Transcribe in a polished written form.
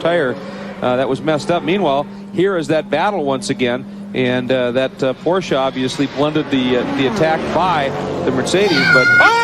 tire that was messed up. Meanwhile, here is that battle once again, and that Porsche obviously blundered the attack by the Mercedes, but